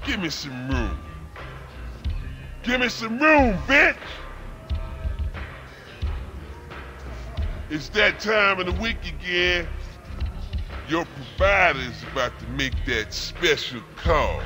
Give me some room. Give me some room, bitch! It's that time of the week again. Your provider is about to make that special call.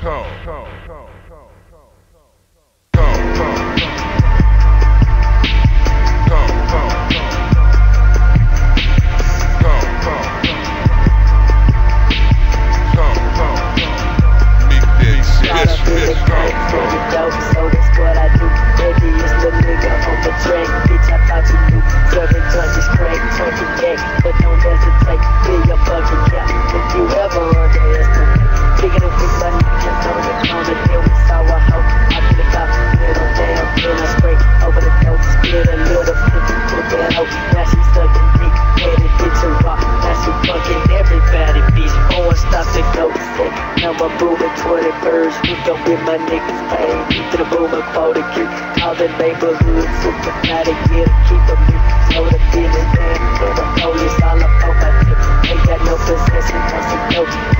My niggas paid me to the boomer for the kick. All the neighborhoods super mad to get it, keep a me. So the business man, and the police all up on my tip. Ain't got no possession, that's a dope.